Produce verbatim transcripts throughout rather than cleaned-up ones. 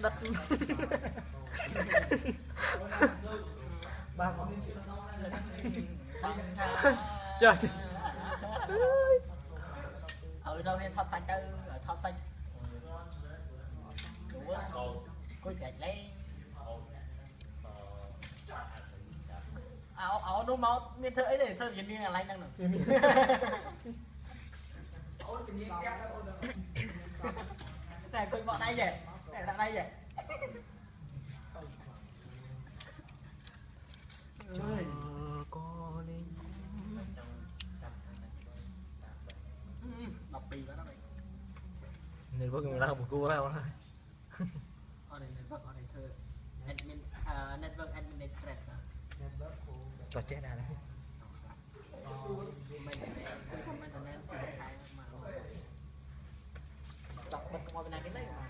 đất ba trời ở đâu nên thoát xanh tư ở thoát xanh đủ coi chạy lên áo áo nó máu miên thơ ấy để thơ gì là lạnh đang nè này coi bọn đây vậy này tại đây vậy ơi con đi đọc bì vào đó này nên có người lao một cô lao thôi ở đây network ở đây thơ admin network administrator trò chết nào đấy mình tôi không mình nên sử dụng cái mà đọc bật ngoài bên này cái đấy mà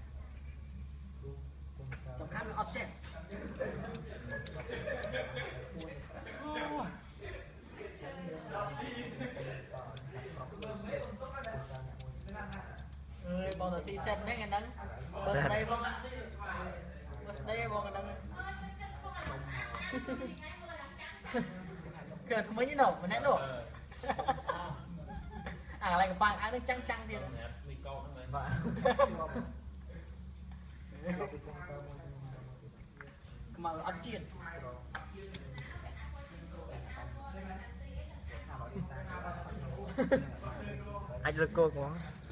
trong khác là object bao giờ si set mấy cái đó birthday không birthday bao cái đó kìa mấy cái đầu mà nét đồ à lại cái vàng áo nó trăng trăng đi mà ăn chiên anh được cô quá